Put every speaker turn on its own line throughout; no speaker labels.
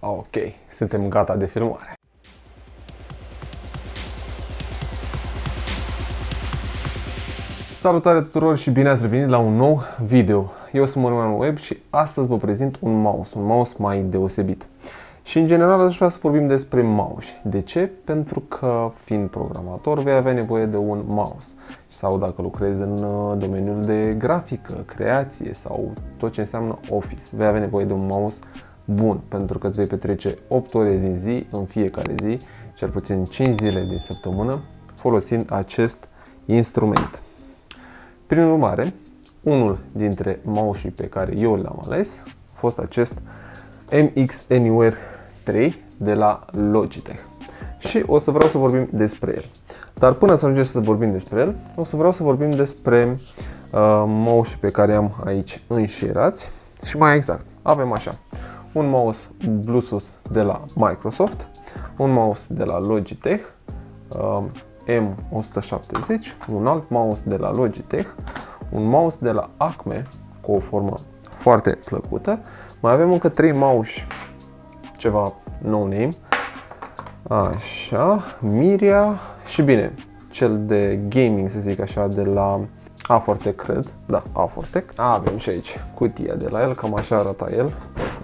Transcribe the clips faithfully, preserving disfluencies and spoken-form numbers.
Ok, suntem gata de filmare. Salutare tuturor și bine ați revenit la un nou video. Eu sunt Mărman Web și astăzi vă prezint un mouse, un mouse mai deosebit. Și în general aș vrea să vorbim despre mouse. De ce? Pentru că, fiind programator, vei avea nevoie de un mouse. Sau dacă lucrezi în domeniul de grafică, creație sau tot ce înseamnă Office, vei avea nevoie de un mouse bun, pentru că îți vei petrece opt ore din zi, în fiecare zi, cel puțin cinci zile din săptămână, folosind acest instrument. Prin urmare, unul dintre mouse-ii pe care eu le-am ales a fost acest M X Anywhere trei de la Logitech. Și o să vreau să vorbim despre el. Dar până să ajungem să vorbim despre el, o să vreau să vorbim despre uh, mouse-ii pe care am aici înșirați. Și mai exact, avem așa, un mouse Bluetooth de la Microsoft, un mouse de la Logitech, uh, M o sută șaptezeci, un alt mouse de la Logitech, un mouse de la Acme cu o formă foarte plăcută. Mai avem încă trei mouse, ceva no-name, așa, Miria și bine, cel de gaming, să zic așa, de la Afortec, cred, da, Afortec. Avem și aici cutia de la el, cam așa arată el.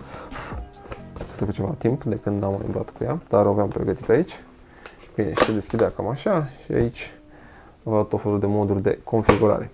După ceva timp de când am umblat cu ea, dar o aveam pregătit aici. Bine, și se deschidea cam așa și aici avea tot felul de moduri de configurare.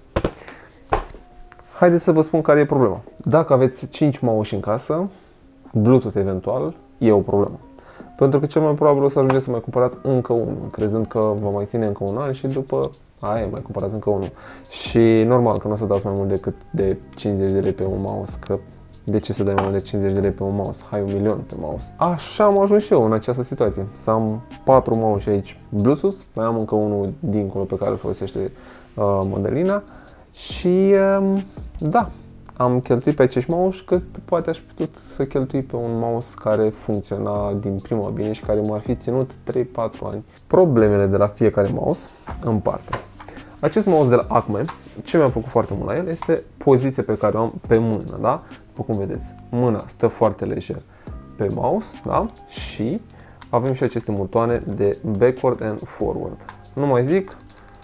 Haideți să vă spun care e problema. Dacă aveți cinci mouse în casă, Bluetooth eventual, e o problemă. Pentru că cel mai probabil o să ajungeți să mai cumpărați încă unul, crezând că vă mai ține încă un an și după aia mai cumpărați încă unul. Și normal că nu o să dați mai mult decât de cincizeci de lei pe un mouse, că de ce să dai mai mult de cincizeci de lei pe un mouse? Hai, un milion pe mouse. Așa am ajuns și eu în această situație. Să am patru mouse aici Bluetooth, mai am încă unul dincolo pe care îl folosește uh, Modelina. Și uh, da, am cheltuit pe acești mouse că poate aș putut să cheltui pe un mouse care funcționa din prima bine și care m-ar fi ținut trei patru ani. Problemele de la fiecare mouse în parte. Acest mouse de la Acme, ce mi-a plăcut foarte mult la el este poziția pe care o am pe mână, da? După cum vedeți, mâna stă foarte lejer pe mouse, da? Și avem și aceste butoane de backward and forward. Nu mai zic,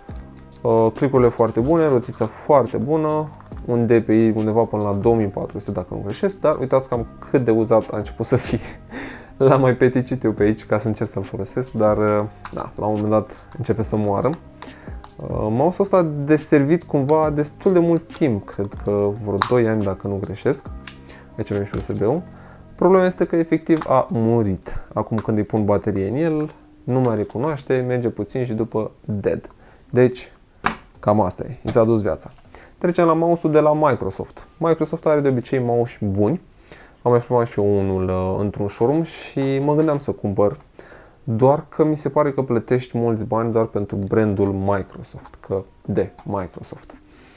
uh, clicurile foarte bune, rotița foarte bună, un D P I undeva până la două mii patru sute dacă nu greșesc, dar uitați cam cât de uzat a început să fie. L-am mai peticit eu pe aici ca să încerc să-l folosesc, dar uh, da, la un moment dat începe să moară. Mouse-ul ăsta a deservit cumva destul de mult timp, cred că vreo doi ani dacă nu greșesc. Aici avem și U S B-ul. Problema este că efectiv a murit. Acum când îi pun baterie în el, nu mai recunoaște, merge puțin și după dead. Deci, cam asta e, i s-a dus viața. Trecem la mouse-ul de la Microsoft. Microsoft are de obicei mouse buni. Am mai filmat și eu unul uh, într-un showroom și mă gândeam să cumpăr. Doar că mi se pare că plătești mulți bani doar pentru brandul Microsoft, că de Microsoft.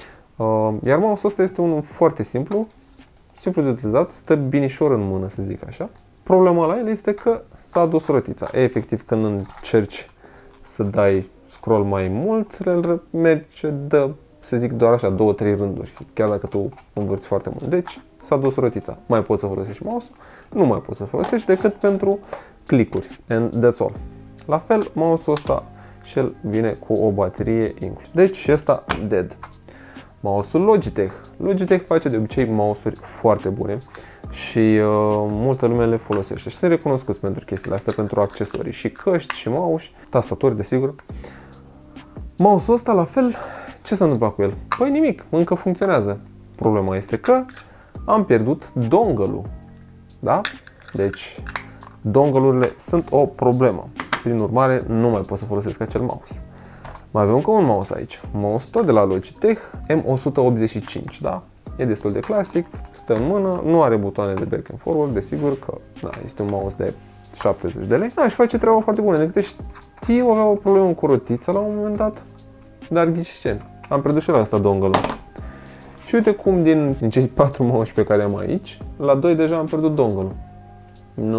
Iar mouse-ul ăsta este unul foarte simplu, simplu de utilizat, stă binișor în mână, să zic așa. Problema la el este că s-a adus rotița. Efectiv, când încerci să dai scroll mai mult, el merge, dă, să zic, doar așa, două trei rânduri, chiar dacă tu învârți foarte mult. Deci, s-a dus rotița. Mai poți să folosești mouse-ul? Nu mai poți să folosești decât pentru clicuri, and that's all. La fel, mouse-ul ăsta și el vine cu o baterie inclusă. Deci și ăsta dead. Mouse-ul Logitech. Logitech face de obicei mouse-uri foarte bune și uh, multă lume le folosește și sunt recunoscuți pentru chestiile astea, pentru accesorii și căști și mouse, tastaturi desigur. Mouse-ul ăsta la fel, ce s-a întâmplat cu el? Păi nimic, încă funcționează. Problema este că am pierdut dongle-ul. Da? Deci dongle-urile sunt o problemă. Prin urmare, nu mai pot să folosesc acel mouse. Mai avem încă un mouse aici. Un mouse tot de la Logitech, M o sută optzeci și cinci, da? E destul de clasic, stă în mână, nu are butoane de back and forward, desigur că da, este un mouse de șaptezeci de lei. Da, și face treaba foarte bună. De câte știu, avea o problemă cu rotița la un moment dat, dar ghiși ce? Am pierdut și la asta dongle-ul. Și uite cum din, din cei patru mouse pe care am aici, la doi deja am pierdut dongle-ul. Nu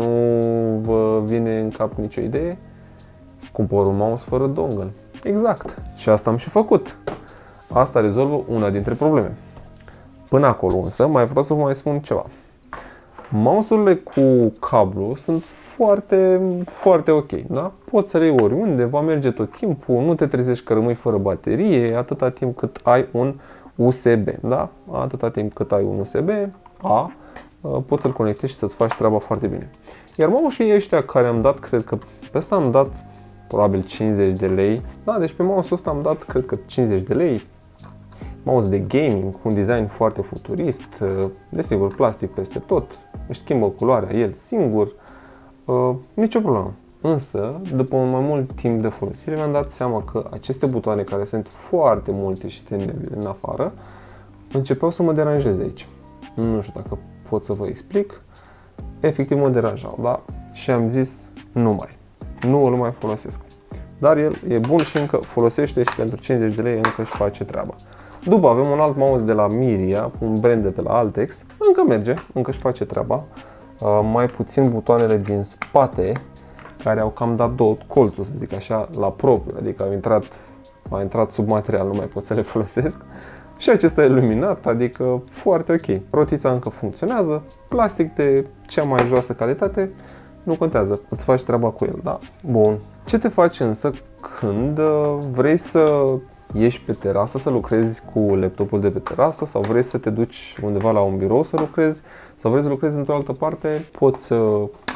vă vine în cap nicio idee? Cumpăr un mouse fără dongle. Exact. Și asta am și făcut. Asta rezolvă una dintre probleme. Până acolo însă mai vreau să vă mai spun ceva. Mouse-urile cu cablu sunt foarte, foarte ok, da? Poți să le iei oriunde, va merge tot timpul, nu te trezești că rămâi fără baterie, atâta timp cât ai un U S B, da? Atâta timp cât ai un U S B A, poți să-l conectezi și să-ți faci treaba foarte bine. Iar mouse-ii ăștia care am dat, cred că pe ăsta am dat probabil cincizeci de lei, da? Deci pe mouse-ul ăsta am dat, cred că cincizeci de lei. Mouse de gaming, cu un design foarte futurist, desigur plastic peste tot, își schimbă culoarea el singur, uh, nicio problemă. Însă, după un mai mult timp de folosire, mi-am dat seama că aceste butoane, care sunt foarte multe și te nervii în afară, începeau să mă deranjeze aici. Nu știu dacă pot să vă explic, efectiv mă deranjau, da? Și am zis, nu mai, nu îl mai folosesc. Dar el e bun și încă folosește și pentru cincizeci de lei încă își face treaba. După avem un alt mouse de la Miria, un brand de pe la Altex, încă merge, încă își face treaba. Uh, mai puțin butoanele din spate, care au cam dat două colțul, să zic așa, la propriu, adică au intrat, au intrat sub material, nu mai pot să le folosesc. Și acesta e luminat, adică foarte ok. Rotița încă funcționează, plastic de cea mai joasă calitate, nu contează, îți faci treaba cu el, da? Bun. Ce te faci însă când vrei să ieși pe terasă să lucrezi cu laptopul de pe terasă sau vrei să te duci undeva la un birou să lucrezi sau vrei să lucrezi într-o altă parte, poți să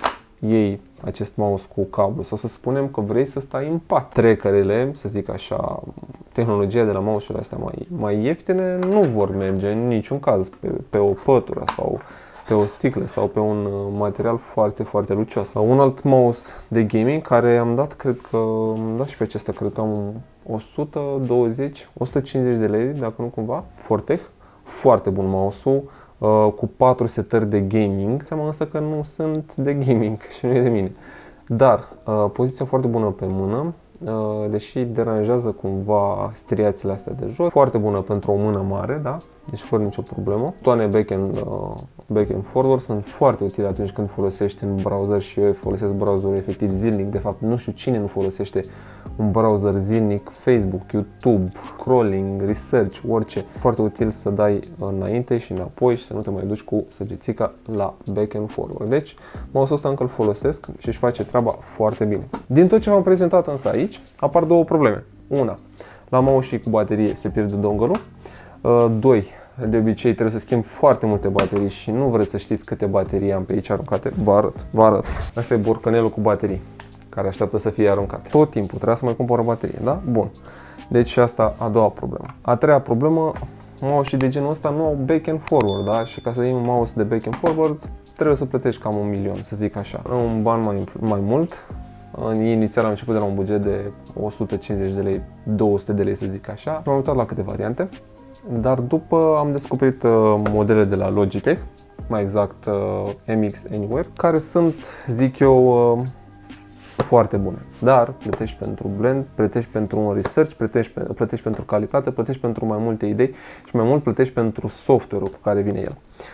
iei acest mouse cu cablu sau să spunem că vrei să stai în pat. Treckerele, să zic așa, tehnologia de la mouse-urile astea mai, mai ieftine nu vor merge în niciun caz pe, pe o pătură sau pe o sticlă sau pe un material foarte, foarte lucios. Sau un alt mouse de gaming care am dat, cred că, am dat și pe acesta, cred că am o sută douăzeci, o sută cincizeci de lei, dacă nu cumva, Fortech. Foarte bun mouse-ul, cu patru setări de gaming. Seama însă că nu sunt de gaming și nu e de mine. Dar, poziția foarte bună pe mână, deși deranjează cumva striațele astea de jos. Foarte bună pentru o mână mare, da? Deci fără nicio problemă. Butoane back and, uh, back and forward sunt foarte utile atunci când folosești în browser și eu folosesc browserul efectiv zilnic. De fapt, nu știu cine nu folosește un browser zilnic, Facebook, YouTube, crawling, research, orice. Foarte util să dai înainte și înapoi și să nu te mai duci cu săgețica la back and forward. Deci, mouse-ul ăsta încă îl folosesc și își face treaba foarte bine. Din tot ce v-am prezentat însă aici, apar două probleme. Una, la mouse și cu baterie se pierde dongle-ul. Doi, de obicei trebuie să schimb foarte multe baterii și nu vreți să știți câte baterii am pe aici aruncate. Vă arăt, vă arăt. Asta e borcanelul cu baterii care așteaptă să fie aruncat. Tot timpul trebuie să mai cumpăr o baterie, da? Bun. Deci asta a doua problemă. A treia problemă, mouse de genul ăsta nu au back and forward, da? Și ca să iei un mouse de back and forward trebuie să plătești cam un milion, să zic așa. Un ban mai, mai mult. Inițial am început de la un buget de o sută cincizeci de lei, două sute de lei, să zic așa. M-am uitat la câte variante. Dar după am descoperit uh, modele de la Logitech, mai exact uh, M X Anywhere, care sunt, zic eu, uh, foarte bune. Dar plătești pentru blend, plătești pentru un research, plătești, plătești pentru calitate, plătești pentru mai multe idei și mai mult plătești pentru software-ul cu care vine el.